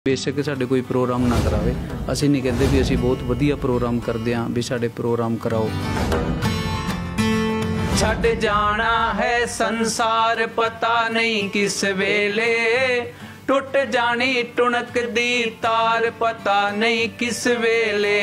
बेशक साडे कोई प्रोग्राम ना करावे, असीं नहीं कहते भी असीं बहुत वधिया प्रोग्राम करदे हां भी साडे प्रोग्राम कराओ। छड्ड जाना है संसार पता नहीं किस वेले, टुट जानी टुणक दी तार पता नहीं किस वेले।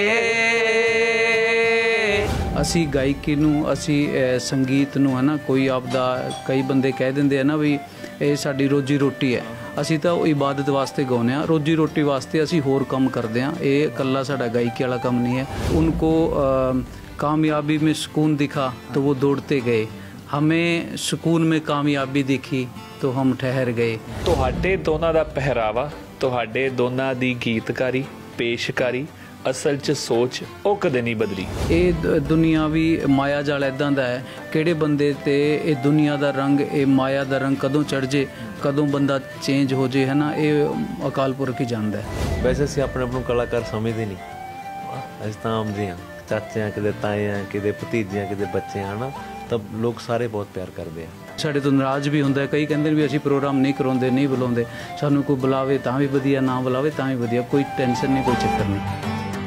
असी गायकी नूं असी संगीत नूं है ना, कोई आपदा कई बंदे कह दिंदे है ना भी ये साडी रोजी रोटी है, असी तो इबादत वास्ते गाउने आ, रोजी रोटी वास्ते असी होर काम करते हैं। ये कल्ला साडा गायकी वाला काम नहीं है। उनको कामयाबी में सुकून दिखा तो वो दौड़ते गए, हमें सुकून में कामयाबी दिखी तो हम ठहर गए। तुहाडे दोनां दा पहरावा, तुहाडे दोनां दी गीतकारी पेशकारी असल च सोच वो कदे नहीं बदली। ये दुनियावी माया जाल इदां दा है, किहड़े बंदे ते ये दुनिया दा रंग ये माया दा रंग कदों चढ़ जे कदों बंदा चेंज हो जे है ना, ये अकाल पुरख ही जानदा है। वैसे असीं अपने आप नूं कलाकार समझदे नहीं, असीं तां आम जिहां चाचे हैं, किते ताए हैं, किते भतीजे हैं, किते बच्चे हैं ना, तब लोग सारे बहुत प्यार करते हैं। साढ़े तो नाराज़ भी होंदा है, कई कहते हैं भी असीं प्रोग्राम नहीं कराउंदे नहीं बुलाउंदे, सानूं कोई बुलावे तां भी वधिया, ना बुलावे तां भी वधिया, कोई टेंशन नहीं, कोई चक्कर नहीं।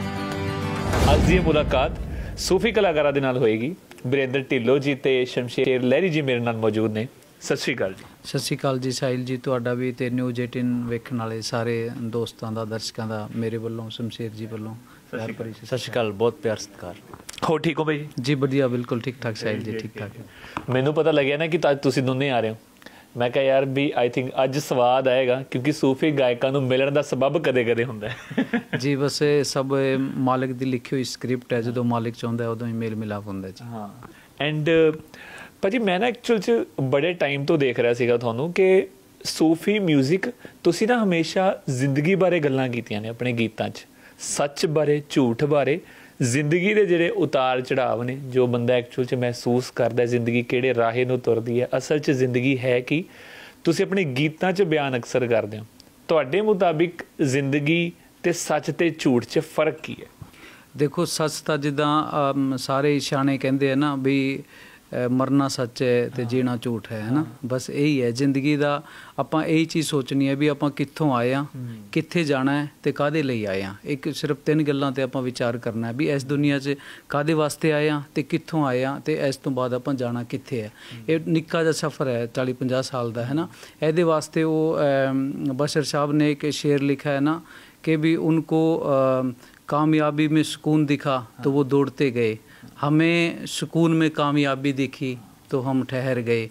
ਅੱਜ ਦੀ ਮੁਲਾਕਾਤ ਸੂਫੀ ਕਲਾਕਾਰਾਂ ਦੇ ਨਾਲ ਹੋਏਗੀ। ਬਰਿੰਦਰ ਢਿੱਲੋਂ ਜੀ ਤੇ ਸ਼ਮਸ਼ੇਰ ਲਹਿਰੀ ਜੀ ਮੇਰੇ ਨਾਲ ਮੌਜੂਦ ਨੇ। ਸਤਿ ਸ਼੍ਰੀ ਅਕਾਲ ਜੀ। ਸਤਿ ਸ਼੍ਰੀ ਅਕਾਲ ਜੀ ਸਾਹਿਲ ਜੀ, ਤੁਹਾਡਾ ਵੀ ਤੇ ਨਿਊਜ਼ 18 ਵੇਖਣ ਵਾਲੇ ਸਾਰੇ ਦੋਸਤਾਂ ਦਾ ਦਰਸ਼ਕਾਂ ਦਾ ਮੇਰੇ ਵੱਲੋਂ ਸ਼ਮਸ਼ੇਰ ਜੀ ਵੱਲੋਂ ਪਿਆਰ ਭਰੀ ਸਤਿ ਸ਼੍ਰੀ ਅਕਾਲ, ਬਹੁਤ ਪਿਆਰ ਸਤਿਕਾਰ। ਹੋ ਠੀਕ ਹੋ ਬਾਈ ਜੀ? ਵਧੀਆ, ਬਿਲਕੁਲ ਠੀਕ ਠਾਕ ਸਾਹਿਲ ਜੀ, ਠੀਕ ਠਾਕ। ਮੈਨੂੰ ਪਤਾ ਲੱਗਿਆ ਨਾ ਕਿ ਅੱਜ ਤੁਸੀਂ ਦੋਨੇ ਆ ਰਹੇ ਹੋ, ਮੈਂ ਕਿਹਾ ਯਾਰ ਵੀ ਆਈ ਥਿੰਕ ਅੱਜ ਸਵਾਦ ਆਏਗਾ, ਕਿਉਂਕਿ ਸੂਫੀ ਗਾਇਕਾਂ ਨੂੰ ਮਿਲਣ ਦਾ ਸਬਬ ਕਦੇ ਕਦੇ ਹੁੰਦਾ ਹੈ। ਜੀ ਬਸ ਸਭ ਮਾਲਕ ਦੀ ਲਿਖੀ ਹੋਈ ਸਕ੍ਰਿਪਟ ਹੈ, ਜਦੋਂ ਮਾਲਕ ਚਾਹੁੰਦਾ ਉਦੋਂ ਹੀ ਮੇਲ ਮਿਲਾਪ ਹੁੰਦਾ ਜੀ। ਹਾਂ ਐਂਡ ਭਾਜੀ ਮੈਂ ਨਾ ਐਕਚੁਅਲ 'ਚ ਬੜੇ ਟਾਈਮ ਤੋਂ ਦੇਖ ਰਿਹਾ ਸੀਗਾ ਤੁਹਾਨੂੰ ਕਿ ਸੂਫੀ ਮਿਊਜ਼ਿਕ ਤੁਸੀਂ ਨਾ ਹਮੇਸ਼ਾ ਜ਼ਿੰਦਗੀ ਬਾਰੇ ਗੱਲਾਂ ਕੀਤੀਆਂ ਨੇ ਆਪਣੇ ਗੀਤਾਂ 'ਚ, ਸੱਚ ਬਾਰੇ, ਝੂਠ ਬਾਰੇ, ਜ਼ਿੰਦਗੀ ਦੇ ਜਿਹੜੇ ਉਤਾਰ ਚੜਾਵ ਨੇ, ਜੋ ਬੰਦਾ ਐਕਚੁਅਲ 'ਚ ਮਹਿਸੂਸ ਕਰਦਾ ਜ਼ਿੰਦਗੀ ਕਿਹੜੇ ਰਾਹੇ ਨੂੰ ਤੁਰਦੀ ਹੈ, ਅਸਲ 'ਚ ਜ਼ਿੰਦਗੀ ਹੈ ਕਿ ਤੁਸੀਂ ਆਪਣੇ ਗੀਤਾਂ 'ਚ ਬਿਆਨ ਅਕਸਰ ਕਰਦੇ ਹੋ। ਤੁਹਾਡੇ ਮੁਤਾਬਿਕ ਜ਼ਿੰਦਗੀ ਤੇ ਸੱਚ ਤੇ ਝੂਠ 'ਚ ਫਰਕ ਕੀ ਹੈ? ਦੇਖੋ ਸੱਚ ਤਾਂ ਜਿੱਦਾਂ ਸਾਰੇ ਸਿਆਣੇ ਕਹਿੰਦੇ ਆ ਨਾ ਵੀ ਮਰਨਾ ਸੱਚ ਹੈ ਤੇ ਜੀਣਾ ਝੂਠ ਹੈ ਨਾ, ਬਸ ਇਹੀ ਹੈ ਜ਼ਿੰਦਗੀ ਦਾ। ਆਪਾਂ ਇਹੀ ਚੀਜ਼ ਸੋਚਣੀ ਹੈ ਵੀ ਆਪਾਂ ਕਿੱਥੋਂ ਆਏ ਹਾਂ, ਕਿੱਥੇ ਜਾਣਾ ਹੈ ਤੇ ਕਾਹਦੇ ਲਈ ਆਏ ਹਾਂ। ਇੱਕ ਸਿਰਫ 3 ਗੱਲਾਂ ਤੇ ਆਪਾਂ ਵਿਚਾਰ ਕਰਨਾ ਹੈ ਵੀ ਇਸ ਦੁਨੀਆ 'ਚ ਕਾਹਦੇ ਵਾਸਤੇ ਆਏ ਹਾਂ ਤੇ ਕਿੱਥੋਂ ਆਏ ਹਾਂ ਤੇ ਇਸ ਤੋਂ ਬਾਅਦ ਆਪਾਂ ਜਾਣਾ ਕਿੱਥੇ ਹੈ। ਇਹ ਨਿੱਕਾ ਜਿਹਾ ਸਫ਼ਰ ਹੈ 40-50 ਸਾਲ ਦਾ ਹੈ ਨਾ। ਇਹਦੇ ਵਾਸਤੇ ਉਹ ਬਸ਼ਰ ਸਾਹਿਬ ਨੇ ਇੱਕ ਸ਼ੇਰ ਲਿਖਾ ਹੈ ਨਾ कि भी उनको कामयाबी में सुकून दिखा तो वो दौड़ते गए, हमें सुकून में कामयाबी दिखी तो हम ठहर गए।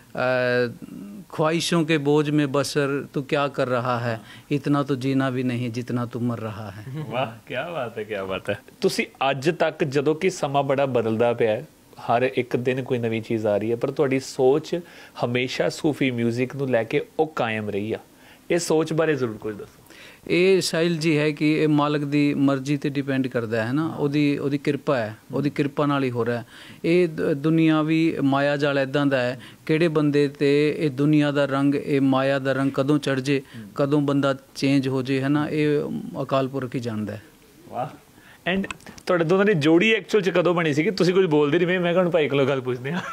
ख्वाहिशों के बोझ में बसर तू क्या कर रहा है, इतना तो जीना भी नहीं जितना तू मर रहा है। वाह क्या बात है, क्या बात है। तुसी अज तक जदों कि समा बड़ा बदलदा पिया है, हर एक दिन कोई नवी चीज़ आ रही है, पर तुहाडी सोच हमेशा सूफी म्यूजिक नूं लैके ओ कायम रही है। ये सोच बारे जरूर कुछ दसो। ਇਹ ਸਾਹਿਲ ਜੀ ਹੈ ਕਿ ਇਹ ਮਾਲਕ ਦੀ ਮਰਜ਼ੀ 'ਤੇ ਡਿਪੈਂਡ ਕਰਦਾ ਹੈ ਨਾ, ਉਹਦੀ ਕਿਰਪਾ ਹੈ, ਉਹਦੀ ਕਿਰਪਾ ਨਾਲ ਹੀ ਹੋ ਰਿਹਾ। ਇਹ ਦੁਨੀਆਵੀ ਮਾਇਆ ਜਾਲ ਇੱਦਾਂ ਦਾ ਹੈ, ਕਿਹੜੇ ਬੰਦੇ 'ਤੇ ਇਹ ਦੁਨੀਆ ਦਾ ਰੰਗ ਇਹ ਮਾਇਆ ਦਾ ਰੰਗ ਕਦੋਂ ਚੜ ਜੇ ਕਦੋਂ ਬੰਦਾ ਚੇਂਜ ਹੋ ਜੇ ਹੈ ਨਾ, ਇਹ ਅਕਾਲ ਪੁਰਖ ਹੀ ਜਾਣਦਾ ਹੈ। ਵਾਹ। ਐਂਡ ਤੁਹਾਡੇ ਦੋਨਾਂ ਦੀ ਜੋੜੀ ਐਕਚੁਅਲ 'ਚ ਕਦੋਂ ਬਣੀ ਸੀਗੀ? ਤੁਸੀਂ ਕੁਝ ਬੋਲਦੇ ਨਹੀਂ, ਮੈਂ ਕਿਹਾ ਹੁਣ ਭਾਈ ਕੋਲੋਂ ਗੱਲ ਪੁੱਛਦੇ ਹਾਂ।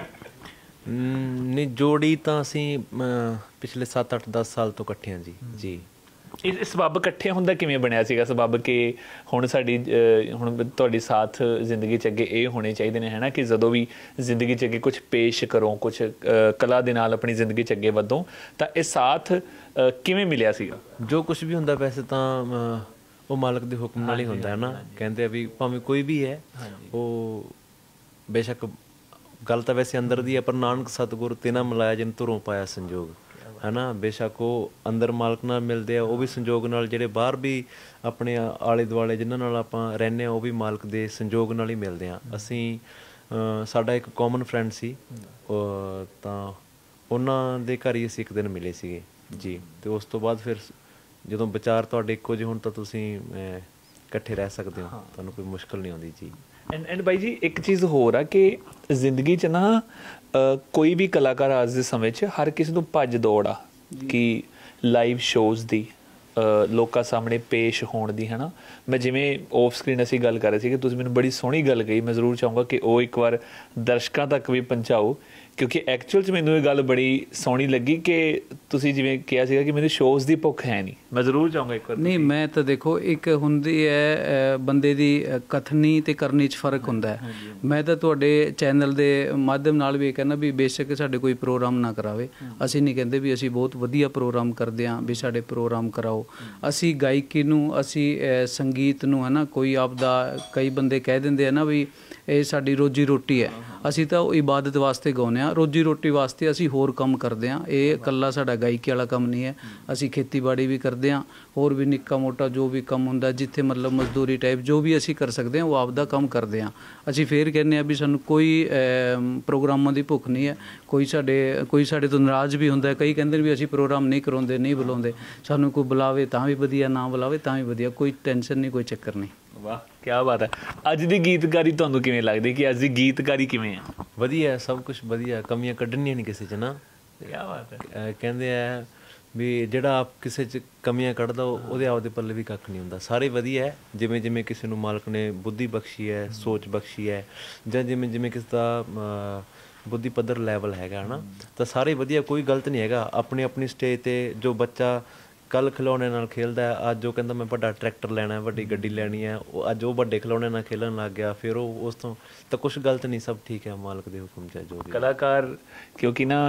ਨਹੀਂ, ਜੋੜੀ ਤਾਂ ਅਸੀਂ ਪਿਛਲੇ 7-8-10 ਸਾਲ ਤੋਂ ਇਕੱਠੇ ਹਾਂ ਜੀ। ਜੀ ਇਹ ਸਬੱਬ ਇਕੱਠੇ ਹੁੰਦਾ ਕਿਵੇਂ ਬਣਿਆ ਸੀਗਾ ਸਬੱਬ ਕਿ ਹੁਣ ਸਾਡੀ ਹੁਣ ਤੁਹਾਡੀ ਸਾਥ ਜ਼ਿੰਦਗੀ 'ਚ ਅੱਗੇ ਇਹ ਹੋਣੇ ਚਾਹੀਦੇ ਨੇ ਹੈ ਨਾ, ਕਿ ਜਦੋਂ ਵੀ ਜ਼ਿੰਦਗੀ 'ਚ ਅੱਗੇ ਕੁਛ ਪੇਸ਼ ਕਰੋ, ਕੁਛ ਕਲਾ ਦੇ ਨਾਲ ਆਪਣੀ ਜ਼ਿੰਦਗੀ 'ਚ ਅੱਗੇ ਵਧੋ, ਤਾਂ ਇਹ ਸਾਥ ਕਿਵੇਂ ਮਿਲਿਆ ਸੀਗਾ? ਜੋ ਕੁਛ ਵੀ ਹੁੰਦਾ ਵੈਸੇ ਤਾਂ ਉਹ ਮਾਲਕ ਦੇ ਹੁਕਮ ਨਾਲ ਹੀ ਹੁੰਦਾ ਹੈ ਨਾ। ਕਹਿੰਦੇ ਆ ਵੀ ਭਾਵੇਂ ਕੋਈ ਵੀ ਹੈ, ਉਹ ਬੇਸ਼ੱਕ ਗੱਲ ਤਾਂ ਵੈਸੇ ਅੰਦਰ ਦੀ ਹੈ, ਪਰ ਨਾਨਕ ਸਤਿਗੁਰ ਤੇ ਨਾ ਮਿਲਾਇਆ ਜਿਨ ਧੁਰੋਂ ਪਾਇਆ ਸੰਜੋਗ ਹੈ ਨਾ। ਬੇਸ਼ੱਕ ਉਹ ਅੰਦਰ ਮਾਲਕ ਨਾਲ ਮਿਲਦੇ ਆ, ਉਹ ਵੀ ਸੰਜੋਗ ਨਾਲ, ਜਿਹੜੇ ਬਾਹਰ ਵੀ ਆਪਣੇ ਆਲੇ ਦੁਆਲੇ ਜਿਨ੍ਹਾਂ ਨਾਲ ਆਪਾਂ ਰਹਿੰਦੇ ਹਾਂ ਉਹ ਵੀ ਮਾਲਕ ਦੇ ਸੰਜੋਗ ਨਾਲ ਹੀ ਮਿਲਦੇ ਹਾਂ। ਅਸੀਂ ਸਾਡਾ ਇੱਕ ਕਾਮਨ ਫਰੈਂਡ ਸੀ, ਤਾਂ ਉਹਨਾਂ ਦੇ ਘਰ ਹੀ ਅਸੀਂ ਇੱਕ ਦਿਨ ਮਿਲੇ ਸੀਗੇ ਜੀ। ਅਤੇ ਉਸ ਤੋਂ ਬਾਅਦ ਫਿਰ ਜਦੋਂ ਵਿਚਾਰ ਤੁਹਾਡੇ ਇੱਕੋ ਜਿਹੇ ਹੁਣ ਤਾਂ ਤੁਸੀਂ ਇਕੱਠੇ ਰਹਿ ਸਕਦੇ ਹੋ, ਤੁਹਾਨੂੰ ਕੋਈ ਮੁਸ਼ਕਿਲ ਨਹੀਂ ਆਉਂਦੀ ਜੀ। ਐਂਡ ਬਾਈ ਜੀ ਇੱਕ ਚੀਜ਼ ਹੋਰ ਆ ਕਿ ਜ਼ਿੰਦਗੀ 'ਚ ਨਾ ਕੋਈ ਵੀ ਕਲਾਕਾਰ ਅੱਜ ਦੇ ਸਮੇਂ 'ਚ ਹਰ ਕਿਸੇ ਨੂੰ ਭੱਜ ਦੌੜ ਆ ਕਿ ਲਾਈਵ ਸ਼ੋਜ਼ ਦੀ, ਲੋਕਾਂ ਸਾਹਮਣੇ ਪੇਸ਼ ਹੋਣ ਦੀ ਹੈ ਨਾ। ਮੈਂ ਜਿਵੇਂ ਆਫ ਸਕਰੀਨ ਅਸੀਂ ਗੱਲ ਕਰ ਰਹੇ ਸੀ ਕਿ ਤੁਸੀਂ ਮੈਨੂੰ ਬੜੀ ਸੋਹਣੀ ਗੱਲ ਕਹੀ, ਮੈਂ ਜ਼ਰੂਰ ਚਾਹੂੰਗਾ ਕਿ ਉਹ ਇੱਕ ਵਾਰ ਦਰਸ਼ਕਾਂ ਤੱਕ ਵੀ ਪਹੁੰਚਾਓ ਕਿਉਂਕਿ ਐਕਚੁਅਲ 'ਚ ਮੈਨੂੰ ਇਹ ਗੱਲ ਬੜੀ ਸੋਹਣੀ ਲੱਗੀ ਕਿ ਤੁਸੀਂ ਜਿਵੇਂ ਕਿਹਾ ਸੀਗਾ ਕਿ ਮੈਨੂੰ ਸ਼ੋਜ਼ ਦੀ ਭੁੱਖ ਹੈ ਨਹੀਂ। ਮੈਂ ਜ਼ਰੂਰ ਚਾਹੂੰਗਾ ਇੱਕ ਵਾਰ। ਨਹੀਂ, ਮੈਂ ਤਾਂ ਦੇਖੋ, ਇੱਕ ਹੁੰਦੀ ਹੈ ਬੰਦੇ ਦੀ ਕਥਨੀ ਤੇ ਕਰਨੀ 'ਚ ਫਰਕ ਹੁੰਦਾ ਹੈ। ਮੈਂ ਤਾਂ ਤੁਹਾਡੇ ਚੈਨਲ ਦੇ ਮਾਧਿਅਮ ਨਾਲ ਵੀ ਇਹ ਕਹਿੰਦਾ ਵੀ ਬੇਸ਼ੱਕ ਸਾਡੇ ਕੋਈ ਪ੍ਰੋਗਰਾਮ ਨਾ ਕਰਾਵੇ, ਅਸੀਂ ਨਹੀਂ ਕਹਿੰਦੇ ਵੀ ਅਸੀਂ ਬਹੁਤ ਵਧੀਆ ਪ੍ਰੋਗਰਾਮ ਕਰਦੇ ਹਾਂ ਵੀ ਸਾਡੇ ਪ੍ਰੋਗਰਾਮ ਕਰਾਓ। ਅਸੀਂ ਗਾਇਕੀ ਨੂੰ, ਅਸੀਂ ਸੰਗੀਤ ਨੂੰ, ਹੈ ਨਾ, ਕੋਈ ਆਪਦਾ, ਕਈ ਬੰਦੇ ਕਹਿ ਦਿੰਦੇ ਆ ਨਾ ਵੀ ਇਹ ਸਾਡੀ ਰੋਜੀ ਰੋਟੀ ਹੈ। ਅਸੀਂ ਤਾਂ ਉਹ ਇਬਾਦਤ ਵਾਸਤੇ ਗਾਉਂਦੇ ਹਾਂ, ਰੋਜੀ ਰੋਟੀ ਵਾਸਤੇ ਅਸੀਂ ਹੋਰ ਕੰਮ ਕਰਦੇ ਹਾਂ। ਇਹ ਇਕੱਲਾ ਸਾਡਾ ਗਾਇਕੀ ਵਾਲਾ ਕੰਮ ਨਹੀਂ ਹੈ। ਅਸੀਂ ਖੇਤੀਬਾੜੀ ਵੀ ਕਰਦੇ ਹਾਂ, ਹੋਰ ਵੀ ਨਿੱਕਾ ਮੋਟਾ ਜੋ ਵੀ ਕੰਮ ਹੁੰਦਾ, ਜਿੱਥੇ ਮਤਲਬ ਮਜ਼ਦੂਰੀ ਟਾਈਪ ਜੋ ਵੀ ਅਸੀਂ ਕਰ ਸਕਦੇ ਹਾਂ ਉਹ ਆਪਦਾ ਕੰਮ ਕਰਦੇ ਹਾਂ। ਅਸੀਂ ਫੇਰ ਕਹਿੰਦੇ ਹਾਂ ਵੀ ਸਾਨੂੰ ਕੋਈ ਪ੍ਰੋਗਰਾਮਾਂ ਦੀ ਭੁੱਖ ਨਹੀਂ ਹੈ। ਕੋਈ ਸਾਡੇ ਤੋਂ ਨਾਰਾਜ਼ ਵੀ ਹੁੰਦਾ, ਕਈ ਕਹਿੰਦੇ ਨੇ ਵੀ ਅਸੀਂ ਪ੍ਰੋਗਰਾਮ ਨਹੀਂ ਕਰਾਉਂਦੇ, ਨਹੀਂ ਬੁਲਾਉਂਦੇ। ਸਾਨੂੰ ਕੋਈ ਬੁਲਾਵੇ ਤਾਂ ਵੀ ਵਧੀਆ, ਨਾ ਬੁਲਾਵੇ ਤਾਂ ਵੀ ਵਧੀਆ, ਕੋਈ ਟੈਨਸ਼ਨ ਨਹੀਂ, ਕੋਈ ਚੱਕਰ ਨਹੀਂ। ਵਾਹ, ਕੀ ਬਾਤ ਹੈ। ਅੱਜ ਦੀ ਗੀਤਕਾਰੀ ਤੁਹਾਨੂੰ ਕਿਵੇਂ ਲੱਗਦੀ ਕਿ ਅੱਜ ਦੀ ਗੀਤਕਾਰੀ ਕਿਵੇਂ ਹੈ? ਵਧੀਆ, ਸਭ ਕੁਝ ਵਧੀਆ, ਕਮੀਆਂ ਕੱਢਣੀਆਂ ਨਹੀਂ ਕਿਸੇ 'ਚ ਨਾ। ਕੀ ਬਾਤ ਹੈ। ਕਹਿੰਦੇ ਆ ਵੀ ਜਿਹੜਾ ਆਪ ਕਿਸੇ 'ਚ ਕਮੀਆਂ ਕੱਢਦਾ ਉਹਦੇ ਆਪਦੇ ਪੱਲੇ ਵੀ ਕੱਖ ਨਹੀਂ ਹੁੰਦਾ। ਸਾਰੇ ਵਧੀਆ ਹੈ, ਜਿਵੇਂ ਜਿਵੇਂ ਕਿਸੇ ਨੂੰ ਮਾਲਕ ਨੇ ਬੁੱਧੀ ਬਖਸ਼ੀ ਹੈ, ਸੋਚ ਬਖਸ਼ੀ ਹੈ, ਜਾਂ ਜਿਵੇਂ ਜਿਵੇਂ ਕਿਸੇ ਦਾ ਬੁੱਧੀ ਪੱਧਰ ਲੈਵਲ ਹੈਗਾ, ਹੈ ਨਾ, ਤਾਂ ਸਾਰੇ ਵਧੀਆ, ਕੋਈ ਗਲਤ ਨਹੀਂ ਹੈਗਾ। ਆਪਣੀ ਆਪਣੀ ਸਟੇਜ 'ਤੇ ਜੋ ਬੱਚਾ ਕੱਲ੍ਹ ਖਿਲੌਣੇ ਨਾਲ ਖੇਲਦਾ ਹੈ, ਅੱਜ ਉਹ ਕਹਿੰਦਾ ਮੈਂ ਵੱਡਾ ਟਰੈਕਟਰ ਲੈਣਾ, ਵੱਡੀ ਗੱਡੀ ਲੈਣੀ ਹੈ, ਅੱਜ ਉਹ ਵੱਡੇ ਖਿਲੌਣੇ ਨਾਲ ਖੇਲਣ ਲੱਗ ਗਿਆ, ਫਿਰ ਉਹ ਉਸ ਤੋਂ ਤਾਂ ਕੁਛ ਗਲਤ ਨਹੀਂ, ਸਭ ਠੀਕ ਹੈ ਮਾਲਕ ਦੇ ਹੁਕਮ 'ਚ ਜੋ ਵੀ। ਕਲਾਕਾਰ ਕਿਉਂਕਿ ਨਾ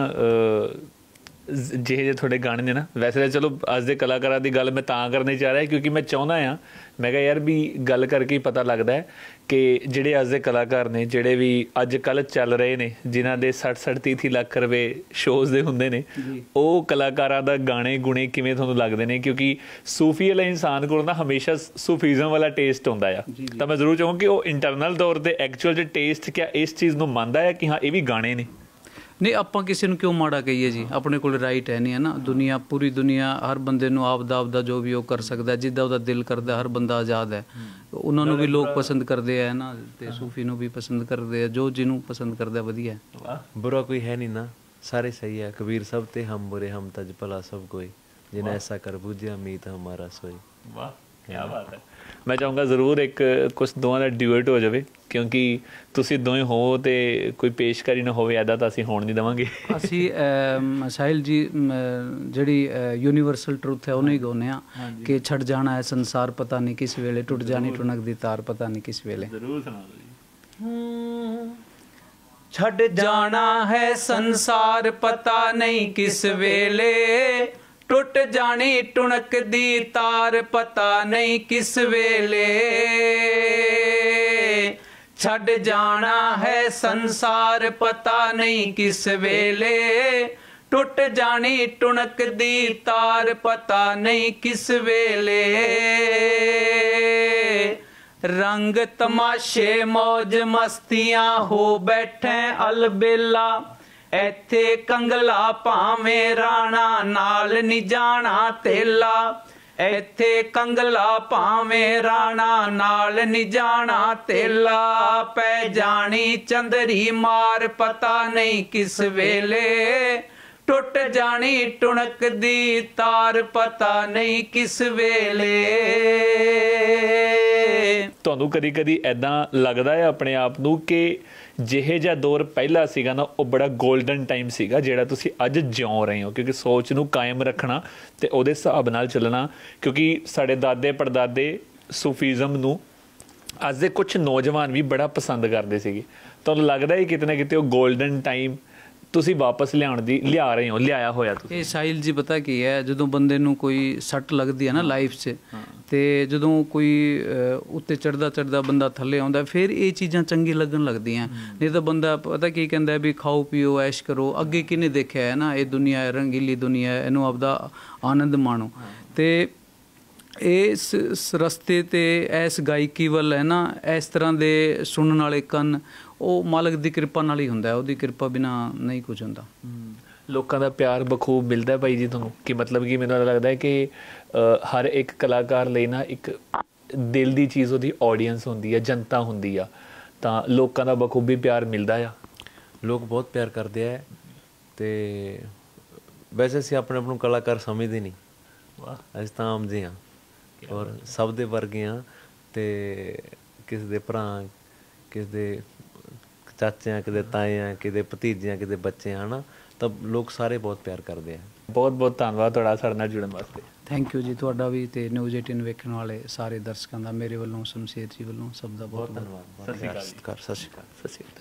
ਜਿਹੇ ਤੁਹਾਡੇ ਗਾਣੇ ਨੇ ਨਾ, ਵੈਸੇ ਤਾਂ ਚਲੋ ਅੱਜ ਦੇ ਕਲਾਕਾਰਾਂ ਦੀ ਗੱਲ ਮੈਂ ਤਾਂ ਕਰਨੀ ਚਾਹ ਰਿਹਾ ਕਿਉਂਕਿ ਮੈਂ ਚਾਹੁੰਦਾ ਹਾਂ, ਮੈਂ ਕਿਹਾ ਯਾਰ ਵੀ ਗੱਲ ਕਰਕੇ ਹੀ ਪਤਾ ਲੱਗਦਾ ਹੈ ਕਿ ਜਿਹੜੇ ਅੱਜ ਦੇ ਕਲਾਕਾਰ ਨੇ, ਜਿਹੜੇ ਵੀ ਅੱਜ ਕੱਲ੍ਹ ਚੱਲ ਰਹੇ ਨੇ, ਜਿਨ੍ਹਾਂ ਦੇ 60-30 ਲੱਖ ਰੁਪਏ ਸ਼ੋਜ਼ ਦੇ ਹੁੰਦੇ ਨੇ, ਉਹ ਕਲਾਕਾਰਾਂ ਦਾ ਗਾਣੇ ਗੁਣੇ ਕਿਵੇਂ ਤੁਹਾਨੂੰ ਲੱਗਦੇ ਨੇ? ਕਿਉਂਕਿ ਸੂਫੀ ਵਾਲੇ ਇਨਸਾਨ ਕੋਲ ਨਾ ਹਮੇਸ਼ਾ ਸੂਫੀਜ਼ਮ ਵਾਲਾ ਟੇਸਟ ਹੁੰਦਾ ਆ। ਤਾਂ ਮੈਂ ਜ਼ਰੂਰ ਚਾਹੂੰਗਾ ਕਿ ਉਹ ਇੰਟਰਨਲ ਤੌਰ 'ਤੇ ਐਕਚੁਅਲ 'ਚ ਟੇਸਟ ਕਿਆ ਇਸ ਚੀਜ਼ ਨੂੰ ਮੰਨਦਾ ਹੈ ਕਿ ਹਾਂ ਇਹ ਵੀ ਗਾਣੇ ਨੇ? ਨਹੀਂ, ਆਪਾਂ ਕਿਸੇ ਨੂੰ ਕਿਉਂ ਮਾੜਾ ਕਹੀਏ ਜੀ? ਆਪਣੇ ਕੋਲ ਰਾਈਟ ਹੈ ਨਹੀਂ, ਹੈ ਨਾ। ਦੁਨੀਆ, ਪੂਰੀ ਦੁਨੀਆ, ਹਰ ਬੰਦੇ ਨੂੰ ਆਪਦਾ ਜੋ ਵੀ ਉਹ ਕਰ ਸਕਦਾ, ਜਿੱਦਾਂ ਉਹਦਾ ਦਿਲ ਕਰਦਾ। ਹਰ ਬੰਦਾ ਆਜ਼ਾਦ ਹੈ। ਉਹਨਾਂ ਨੂੰ ਵੀ ਲੋਕ ਪਸੰਦ ਕਰਦੇ ਹੈ ਨਾ, ਤੇ ਸੂਫੀ ਨੂੰ ਵੀ ਪਸੰਦ ਕਰਦੇ ਆ। ਜੋ ਜਿਹਨੂੰ ਪਸੰਦ ਕਰਦਾ ਵਧੀਆ ਹੈ। ਬੁਰਾ ਕੋਈ ਹੈ ਨਹੀਂ ਨਾ, ਸਾਰੇ ਸਹੀ ਹੈ। ਕਬੀਰ ਸਭ ਤੇ ਹਮ ਬੁਰੇ ਹਮ ਤਜ ਭਲਾ ਸਭ ਕੋਈ, ਜਿਨ੍ਹਾਂ ਐਸਾ ਕਰ ਬੂਝਿਆ ਮੀਤ ਹਮਾਰਾ ਸੋਈ। ਵਾਹ, ਕੀ ਬਾਤ ਹੈ। ਮੈਂ ਚਾਹੂੰਗਾ ਜ਼ਰੂਰ ਇੱਕ ਕੁਛ ਦੋਵਾਂ ਦਾ ਡਿਊਟ ਹੋ ਜਾਵੇ, ਕਿਉਂਕਿ ਤੁਸੀਂ ਦੋਵੇਂ ਹੋ ਤੇ ਕੋਈ ਪੇਸ਼ਕਾਰੀ ਨਾ ਹੋਵੇ ਇੱਦਾਂ ਤਾਂ ਅਸੀਂ ਹੋਣ ਨਹੀਂ ਦੇਵਾਂਗੇ। ਅਸੀਂ ਸਾਹਿਲ ਜੀ ਜਿਹੜੀ ਯੂਨੀਵਰਸਲ ਟਰੂਥ ਹੈ ਉਹਨੂੰ ਹੀ ਗਾਉਂਦੇ ਹਾਂ ਕਿ ਛੱਡ ਜਾਣਾ ਹੈ ਸੰਸਾਰ ਪਤਾ ਨਹੀਂ ਕਿਸ ਵੇਲੇ, ਟੁੱਟ ਜਾਣੀ ਟੁਣਕ ਦੀ ਤਾਰ ਪਤਾ ਨਹੀਂ ਕਿਸ ਵੇਲੇ। ਜ਼ਰੂਰ ਸੁਣਾ ਦਿਓ ਜੀ। ਛੱਡ ਜਾਣਾ ਹੈ ਸੰਸਾਰ ਪਤਾ ਨਹੀਂ ਕਿਸ ਵੇਲੇ, ਟੁੱਟ ਜਾਣੀ ਟੁਣਕ ਦੀ ਤਾਰ ਪਤਾ ਨਹੀਂ ਕਿਸ ਵੇਲੇ। ਛੱਡ ਜਾਣਾ ਹੈ ਸੰਸਾਰ ਪਤਾ ਨਹੀਂ ਕਿਸ ਵੇਲੇ, ਟੁੱਟ ਜਾਣੀ ਟੁਣਕ ਦੀ ਤਾਰ ਪਤਾ ਨਹੀਂ ਕਿਸ ਵੇਲੇ। ਰੰਗ ਤਮਾਸ਼ੇ ਮੌਜ ਮਸਤੀਆਂ ਹੋ ਬੈਠੇ ਅਲਬੇਲਾ, ਇੱਥੇ ਕੰਗਲਾ ਭਾਵੇਂ ਰਾਣਾ ਨਾਲ ਨੀ ਜਾਣਾ ਤੇਲਾ। ਇੱਥੇ ਕੰਗਲਾ ਭਾਵੇਂ ਰਾਣਾ ਨਾਲ ਨੀ ਜਾਣਾ ਤੇਲਾ। ਪੈ ਜਾਣੀ ਚੰਦਰੀ ਮਾਰ ਪਤਾ ਨਹੀਂ ਕਿਸ ਵੇਲੇ, ਟੁੱਟ ਜਾਣੀ ਟੁਣਕ ਦੀ ਤਾਰ ਪਤਾ ਨਹੀਂ ਕਿਸ ਵੇਲੇ। ਤੁਹਾਨੂੰ ਕਦੀ ਕਦੀ ਐਦਾਂ ਲੱਗਦਾ ਹੈ ਆਪਣੇ ਆਪ ਨੂੰ ਕਿ ਜਿਹੇ ਜਿਹਾ ਦੌਰ ਪਹਿਲਾਂ ਸੀਗਾ ਨਾ, ਉਹ ਬੜਾ ਗੋਲਡਨ ਟਾਈਮ ਸੀਗਾ ਜਿਹੜਾ ਤੁਸੀਂ ਅੱਜ ਜਿਉਂ ਰਹੇ ਹੋ? ਕਿਉਂਕਿ ਸੋਚ ਨੂੰ ਕਾਇਮ ਰੱਖਣਾ ਤੇ ਉਹਦੇ ਹਿਸਾਬ ਨਾਲ ਚੱਲਣਾ, ਕਿਉਂਕਿ ਸਾਡੇ ਦਾਦੇ ਪੜਦਾਦੇ ਸੂਫੀਜ਼ਮ ਨੂੰ ਅੱਜ ਦੇ ਕੁਝ ਨੌਜਵਾਨ ਵੀ ਬੜਾ ਪਸੰਦ ਕਰਦੇ ਸੀਗੇ। ਤੁਹਾਨੂੰ ਲੱਗਦਾ ਹੈ ਕਿਤੇ ਨਾ ਕਿਤੇ ਉਹ ਗੋਲਡਨ ਟਾਈਮ ਤੁਸੀਂ ਵਾਪਸ ਲਿਆ ਰਹੇ ਹੋ, ਲਿਆਇਆ ਹੋਇਆ ਤੁਸੀਂ? ਇਹ ਸਾਹਿਲ ਜੀ ਪਤਾ ਕੀ ਹੈ, ਜਦੋਂ ਬੰਦੇ ਨੂੰ ਕੋਈ ਸੱਟ ਲੱਗਦੀ ਹੈ ਨਾ ਲਾਈਫ 'ਚ, ਤੇ ਜਦੋਂ ਕੋਈ ਉੱਤੇ ਚੜਦਾ ਬੰਦਾ ਥੱਲੇ ਆਉਂਦਾ, ਫਿਰ ਇਹ ਚੀਜ਼ਾਂ ਚੰਗੀ ਲੱਗਣ ਲੱਗਦੀਆਂ। ਨਹੀਂ ਤਾਂ ਬੰਦਾ ਪਤਾ ਕੀ ਕਹਿੰਦਾ ਵੀ ਖਾਓ ਪੀਓ ਐਸ਼ ਕਰੋ, ਅੱਗੇ ਕਿਹਨੇ ਦੇਖਿਆ ਹੈ ਨਾ, ਇਹ ਦੁਨੀਆ ਰੰਗੀਲੀ ਦੁਨੀਆ, ਇਹਨੂੰ ਆਪਦਾ ਆਨੰਦ ਮਾਣੋ। ਤੇ ਇਸ ਰਸਤੇ ਤੇ ਇਸ ਗਾਇਕੀ ਵੱਲ ਹੈ ਨਾ, ਇਸ ਤਰ੍ਹਾਂ ਦੇ ਸੁਣਨ ਵਾਲੇ ਕੰਨ, ਉਹ ਮਾਲਕ ਦੀ ਕਿਰਪਾ ਨਾਲ ਹੀ ਹੁੰਦਾ। ਉਹਦੀ ਕਿਰਪਾ ਬਿਨਾ ਨਹੀਂ ਕੁਝ ਹੁੰਦਾ। ਲੋਕਾਂ ਦਾ ਪਿਆਰ ਬਖੂਬ ਮਿਲਦਾ ਭਾਈ ਜੀ ਤੁਹਾਨੂੰ? ਕਿ ਮਤਲਬ ਕਿ ਮੈਨੂੰ ਲੱਗਦਾ ਹੈ ਕਿ ਹਰ ਇੱਕ ਕਲਾਕਾਰ ਲਈ ਨਾ ਇੱਕ ਦਿਲ ਦੀ ਚੀਜ਼ ਉਹਦੀ ਆਡੀਅנס ਹੁੰਦੀ ਹੈ, ਜਨਤਾ ਹੁੰਦੀ ਆ, ਤਾਂ ਲੋਕਾਂ ਦਾ ਬਖੂਬੀ ਪਿਆਰ ਮਿਲਦਾ ਆ। ਲੋਕ ਬਹੁਤ ਪਿਆਰ ਕਰਦੇ ਆ, ਤੇ ਵੈਸੇ ਅਸੀਂ ਆਪਣੇ ਆਪ ਨੂੰ ਕਲਾਕਾਰ ਸਮਝਦੇ ਨਹੀਂ। ਅਸੀਂ ਤਾਂ ਆਮ ਜਿਹੇ ਹਾਂ ਔਰ ਸਭ ਦੇ ਵਰਗੇ ਹਾਂ, ਤੇ ਕਿਸੇ ਦੇ ਭਰਾ, ਕਿਸੇ ਦੇ ਚਾਚੇ ਆ, ਕਿਤੇ ਤਾਏ ਆ, ਕਿਤੇ ਭਤੀਜੇ ਆ, ਕਿਤੇ ਬੱਚੇ ਆ, ਹਨਾ, ਤਾਂ ਲੋਕ ਸਾਰੇ ਬਹੁਤ ਪਿਆਰ ਕਰਦੇ ਆ। ਬਹੁਤ ਬਹੁਤ ਧੰਨਵਾਦ ਤੁਹਾਡਾ ਸਾਡੇ ਨਾਲ ਜੁੜਨ ਵਾਸਤੇ। ਥੈਂਕ ਯੂ ਜੀ ਤੁਹਾਡਾ ਵੀ, ਤੇ ਨਿਊਜ਼ 18 ਵੇਖਣ ਵਾਲੇ ਸਾਰੇ ਦਰਸ਼ਕਾਂ ਦਾ ਮੇਰੇ ਵੱਲੋਂ, ਸ਼ਮਸ਼ੇਰ ਜੀ ਵੱਲੋਂ, ਸਭ ਦਾ ਬਹੁਤ ਧੰਨਵਾਦ। ਸਤਿ ਸ਼੍ਰੀ ਅਕਾਲ। ਸਤਿ ਸ਼੍ਰੀ ਅਕਾਲ। ਸਤਿ ਸ਼੍ਰੀ ਅਕਾਲ।